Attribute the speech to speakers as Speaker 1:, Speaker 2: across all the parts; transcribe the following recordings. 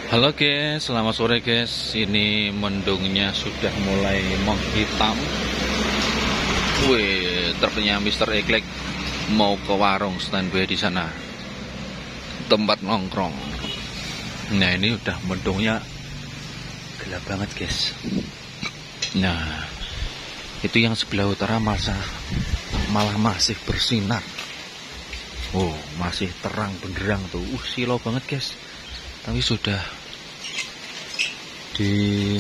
Speaker 1: Halo guys, selamat sore guys. Ini mendungnya sudah mulai menghitam. Wih, truknya Mr. Eklek mau ke warung standby di sana, tempat nongkrong. Nah ini udah mendungnya gelap banget guys. Nah itu yang sebelah utara malah masih bersinar. Oh masih terang benderang tuh. Silau banget guys. Tapi sudah di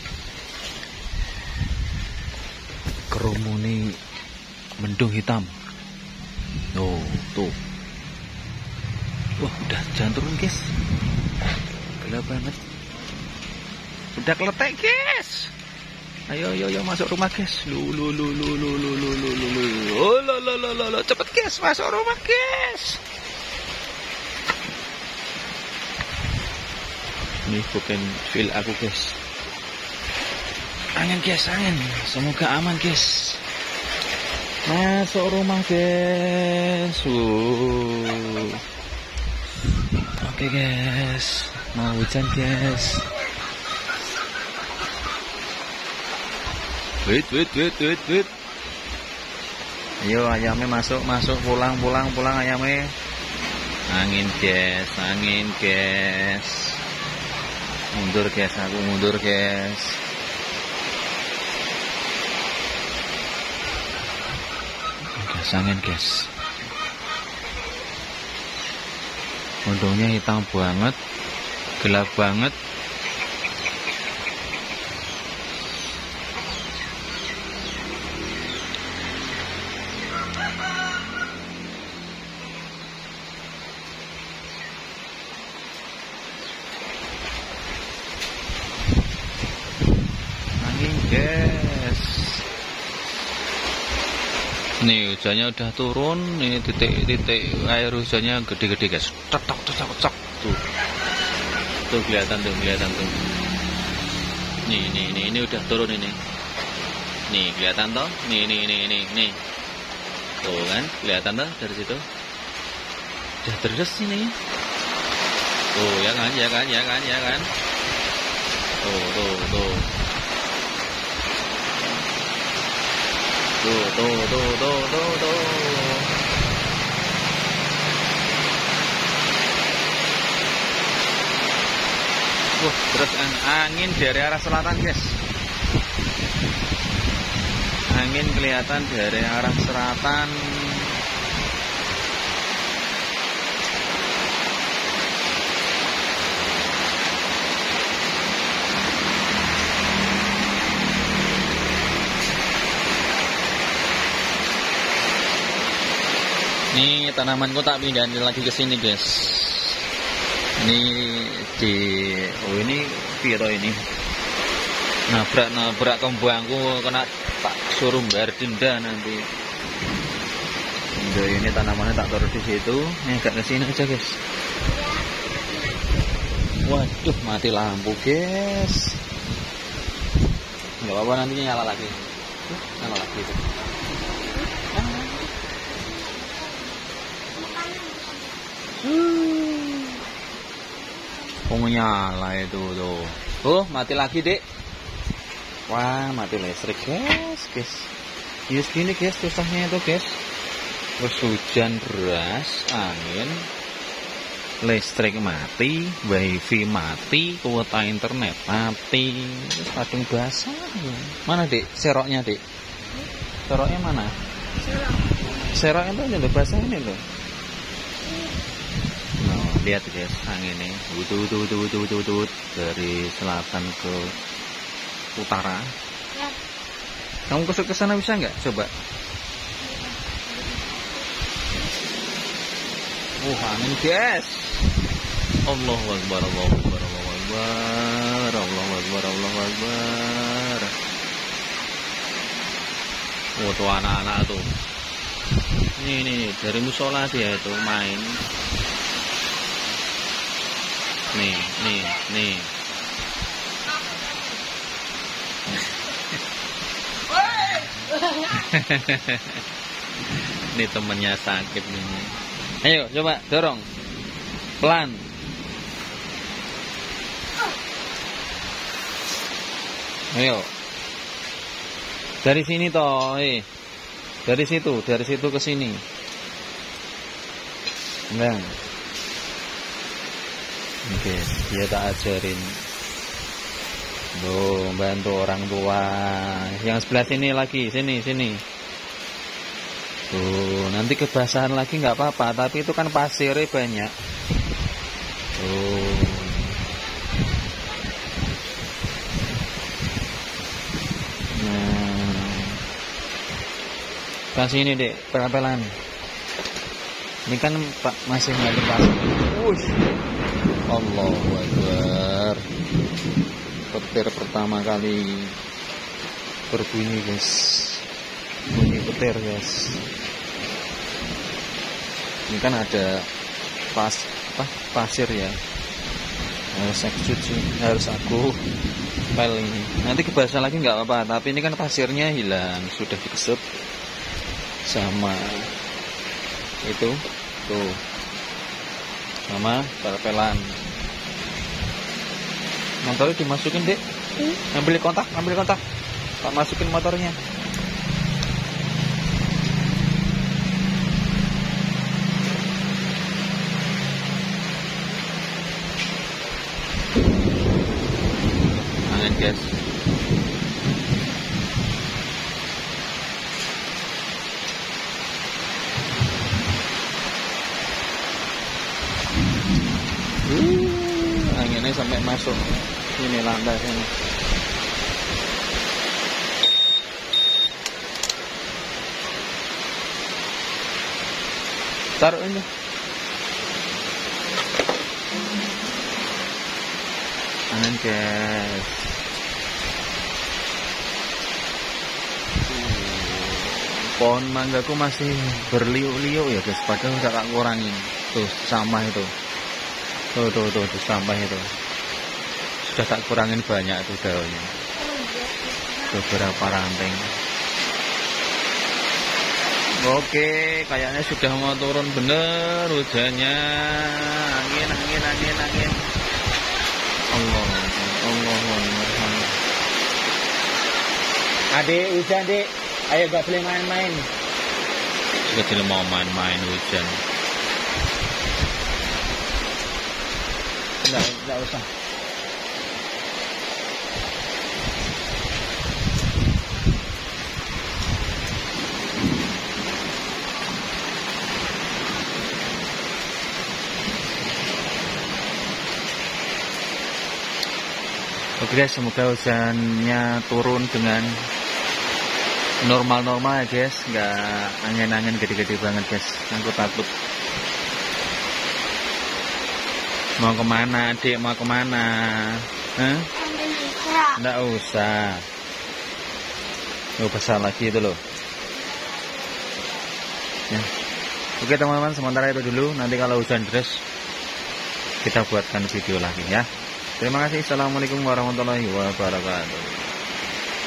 Speaker 1: kerumuni mendung hitam. Oh tuh. Wah udah jangan turun guys. Gelap banget. Udah keletek guys. Ayo masuk rumah guys. Lu. Oh lo cepet guys masuk rumah guys. Ini bukan feel aku guys. Angin guys, angin. Semoga aman guys. Masuk rumah guys. Oke guys, mau hujan guys. Wait. Ayo ayamnya masuk pulang ayamnya. Angin guys. Mundur guys, aku mundur guys. Gas angin guys. Mendungnya hitam banget, gelap banget. Guys, nih hujannya udah turun, nih titik air hujannya gede-gede guys. Cok tuh kelihatan tuh. Ini udah turun ini. Nih kelihatan toh, nih. Tuh kan, kelihatan toh dari situ. Udah deres ini. Tuh ya kan. Tuh. Tuh. Terus angin dari arah selatan guys. Angin kelihatan dari arah selatan. Ini tanamanku tak pindahin lagi ke sini guys. Ini ini piro ini. Nabrak kembangku, kena tak suruh bayar denda nanti. Ini tanamannya tak taruh di situ. Ini agak ke sini aja guys. Waduh, mati lampu guys. Enggak apa-apa, nantinya nyala lagi itu. Nyala itu tuh. Mati lagi dek. Wah mati listrik guys. Yes gini guys susahnya itu guys. Terus hujan deras, angin, listrik mati, wifi mati, kuota internet mati, kadung basah. Mana dek seroknya dek? Seroknya mana? Seroknya tuh udah basah ini loh. Lihat guys, anginnya utut dari selatan ke utara. Ya. Kamu ke sana bisa nggak? Coba. Angin guys. Allahu Akbar. Tuh anak-anak tuh. Ini dari musola dia itu main. Nih. Ini temennya sakit nih. Ayo coba dorong. Pelan. Ayo. Dari sini toh, Dari situ ke sini. Nah. Oke, dia tak ajarin. Loh, bantu orang tua. Yang sebelah sini lagi, sini. Tuh, nanti kebasahan lagi nggak apa-apa, tapi itu kan pasirnya banyak. Tuh. Nah. Kasih ini, Dek, pelan-pelan. Ini kan Pak masih nggak pasir. Wush. Allahu Akbar. Petir pertama kali berbunyi, guys. Bunyi petir, guys. Ini kan ada pasir ya. Harus aku pel ini. Nanti kebasahan lagi nggak apa-apa, tapi ini kan pasirnya hilang, sudah dikesep sama itu tuh, sama pel-pelan. Motornya dimasukin, Dek. Ambil kontak. Tak masukin motornya. Angin, guys. Anginnya sampai masuk ini lantai sini. Taruh ini. Angin, guys. Pohon manggaku masih berliuk-liuk ya, guys. Padahal udah tak kurangin. Tuh, sampah itu. Tuh, sampah itu. Sudah tak kurangin banyak tuh daunnya. Beberapa ranting. Oke, kayaknya sudah mau turun bener hujannya. Angin. Allah.
Speaker 2: Adik, hujan, Dek. Ayo gak boleh main-main.
Speaker 1: Kecil mau main-main hujan.
Speaker 2: Enggak usah.
Speaker 1: Oke, guys, semoga hujannya turun dengan normal-normal ya, guys. Nggak angin-angin gede-gede banget, guys. Aku takut. Mau kemana, Adik? Mau kemana? Hah? Nggak usah. Besar lagi itu loh. Ya. Oke, teman-teman, sementara itu dulu. Nanti kalau hujan deras, kita buatkan video lagi ya. Terima kasih. Assalamualaikum warahmatullahi wabarakatuh.